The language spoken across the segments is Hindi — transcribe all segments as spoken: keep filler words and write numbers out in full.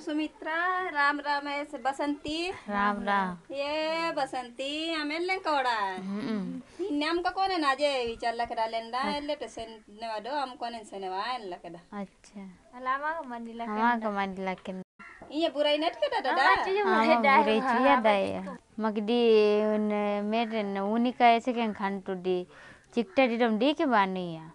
सुमित्रा राम राम ऐसे बसंती राम राम ये बसंती आमेले कोड़ा निन्याम का कोने ना जे विचार लकड़ा लेंदा एल्ले तो सेन नेवादो हम कोने सेनेवा एल्ले लकड़ा अच्छा अलावा का मंडी लकड़ा हवा का मंडी लकड़ा ये बुराई नट के दादा हाँ बुरे चिया दाई मगदी उन मेरे न उन्हीं का ऐसे क्या खान तो दी चिकटा डिडम दी के बानी है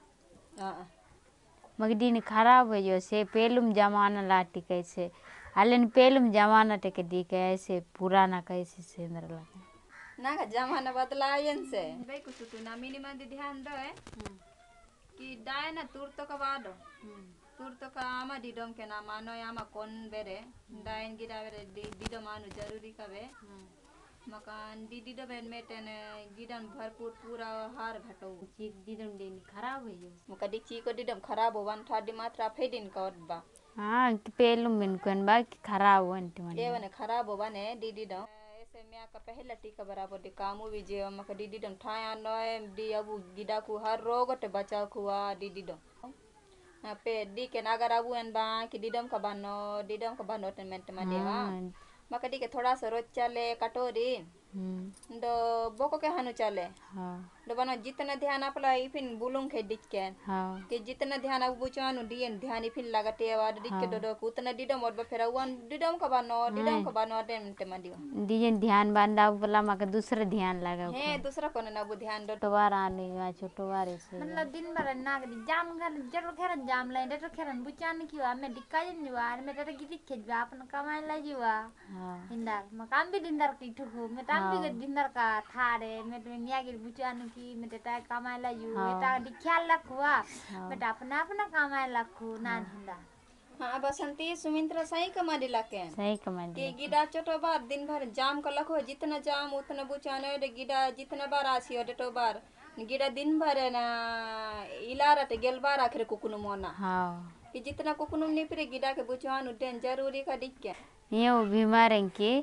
मगदी ने खराब है जो से पेलुम जमाना लाटी कैसे हालेन पेलुम जमाना टेके दी के ऐसे पुराना कैसे से अंदर लगे ना का जमाना बदला यन से भाई कुछ तो ना मिनिमम दे ध्यान दो है कि दाय ना तुर तो का वादो तुर तो का आमा डिडम के ना मानो यामा कौन बेरे दायन गिरा बेरे डिडम आनु जरूरी का बे मकान दीदी दो बहन में टेन गिडन भरपूर पूरा हार घटो चीक डिडम देनी खराब है जो मुका दी चीक को डिडम खराब हो वन थाडी मात्रा फेडिन का बा हाँ कि पेलुम बिन कौन बा कि खराब हो अंत में ये वने खराब हो बने दीदी दो ऐसे मैं का पहला टीका बराबर दी कामू भी जे मका दीदी दम ठाया नोए दी अबू गिडा को हर रोग ते बचाव कुआ दीदी दो पे दी के नागर अबू एन बा कि दीदम का बानो दीदम का बानो टेमेंट मा देवा मका दी के थोड़ा सा रोज चले कटोरी दो बोको के हनु चले हाँ दो बनो जितना ध्यान अपला इफिन बुलुंग के दिख के हाँ कि जितना ध्यान अब बुचानु दियन ध्यान इफिन लगते वाद दिख के दो दो उतना डिडम और फिर वन डिडम का बानो डिडम का बानो टेम टेम दियो दियन ध्यान बांधा बोला मका दूसरा ध्यान लगा है दूसरा कोने ना वो ध्यान दो टवार आने या छोटवार ऐसे मतलब दिन भर ना करी जाम कर जरूर खेरन जाम लाइन तो खेरन बुचान की वा मैं दिक्का जन जुआर में तो गिरी खेज बा अपन कमाई ला जुआ हाँ दिनदार मकान भी दिनदार की ठुकू मैं ताम भी दिनदार का थारे मैं तो निया गिर बुचान की मैं तेता कमाई ला जु मैं ता ख्याल रखुआ मैं अपना अपना कमाई रखू ना दिनदार हाँ बसंती सुमित्रा सही कमा दिला के सही कमा दी कि गिडा चोटो बार दिन भर जाम का लखो जितना जाम उतना बुचाने रे गिडा जितना बार आसी हो डेटो बार गिडा दिन भर ना इलारा ते गेल बार आखिर कुकुनु मोना हाँ कि जितना कुकुनु निपरे गिडा के बुचान उठेन जरूरी का दिख के ये वो बीमार हैं कि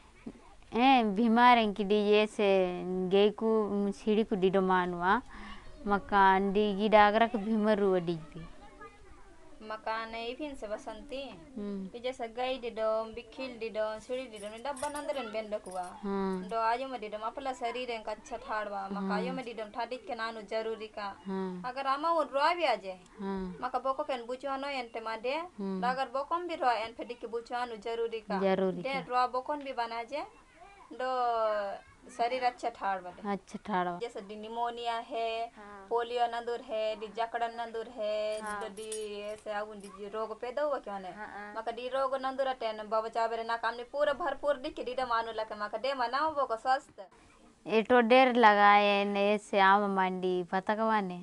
ए बीमार हैं कि डी ये से गई को सीढ़ी को डिडो मानवा मकान डी गिडा अगर के बीमार हुआ डी भी मकान इफिन से बसंती कि जैसे गई डिडो बिखिल डिडो सीढ़ी डिडो ने डब्बा नंदरन बेंड कुआ दो आजो में डिडो अपला शरीर का अच्छा ठाड़वा मकायो में डिडो ठाडी के नानु जरूरी का अगर आमा वो रोआ भी आजे मका बोको केन बुचवानो एंटे मादे अगर बोकोम भी रोआ एन फेडी के बुचवानो जरूरी का जरूरी दे रोआ बोकोन भी बना जे दो शरीर अच्छा ठाड़ बटे अच्छा ठाड़वा जैसे निमोनिया है पोलियो नंदुर है डी जकड़न नंदुर है डी ऐसे आगुन डी रोग पैदा हुआ क्या ने मका डी रोग नंदुर टेन बबचा बेरे ना काम ने पूरा भरपूर दिख डी मानु लके मका दे मनाओ वो को स्वस्थ एटो डेर लगाए ने से आम मंडी पता कवाने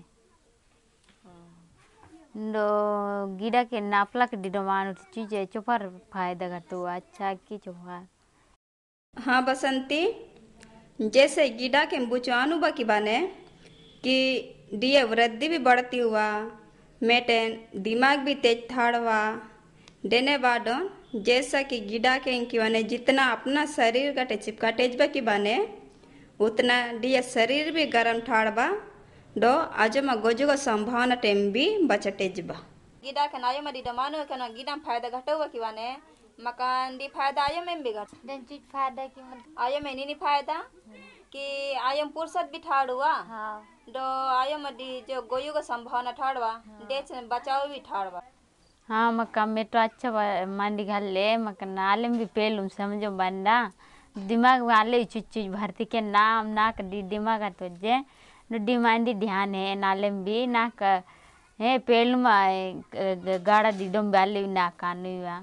दो गिड़ा के नापला के डिडो मानु चीज चुपर फायदा घटो अच्छा की चुपर हाँ बसंती जैसे गिडा के बुचानु बाकी बाने कि दिए वृद्धि भी बढ़ती हुआ मेटेन दिमाग भी तेज थाड़वा देने बाडो जैसा कि गिडा के इनकी बने जितना अपना शरीर का चिपका टेजबा की बने उतना दिए शरीर भी गरम ठाड़वा दो आज में गोजो का संभावना टेम भी बचा टेजबा गिडा के नायो में डिडा मानो के ना गिडा फायदा घटो हुआ की बने मकान दी फायदा आयो में भी घट दिन चीज फायदा की मतलब आयो में नहीं फायदा कि आयो में पुरसत भी ठाड़ हुआ हाँ दो आयो में दी जो गोयु का संभावना ठाड़वा देश में बचाव भी ठाड़वा हाँ मक्का में तो अच्छा मंडी घर ले मक्का नाले में भी पेलूं समझो बंदा दिमाग वाले चीज चीज भरती के नाम ना कर दी दिमाग तो जे न डिमांडी ध्यान है नाले में भी ना कर है पेलूं में गाड़ा दिडों वाले ना कानू हुआ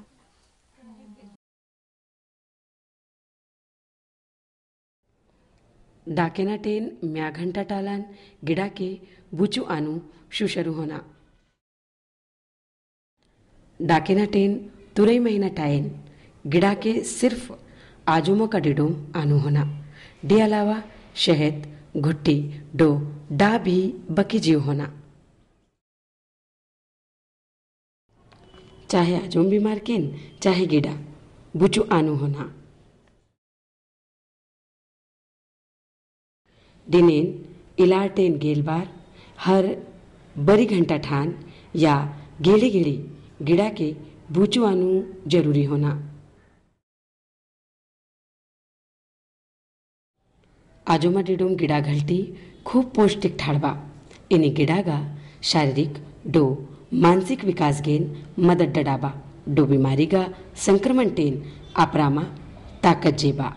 डाकेना टेन म्या घंटा टालान गिड़ा के बुचू आनु शुशरु होना डाकेना टेन तुरई महीना टाइन गिड़ा के सिर्फ आजुमो का डिडोम आनु होना डी अलावा शहद घुट्टी डो डा भी बकी जीव होना चाहे आजुम बीमार किन चाहे गिड़ा बुचू आनु होना डिनेन इलाटेन गेलबार हर बरी घंटा ठान या गेली गेली गिड़ा के भूचवानु जरूरी होना। आजोमा डिडोम गिडा घलटी खूप पौष्टिक ठाड़वा। इनी गिडागा शारीरिक डो मानसिक विकास गेन मदद डडाबा। डो बीमारीगा संक्रमण टेन आपरामा ताकत जेबा।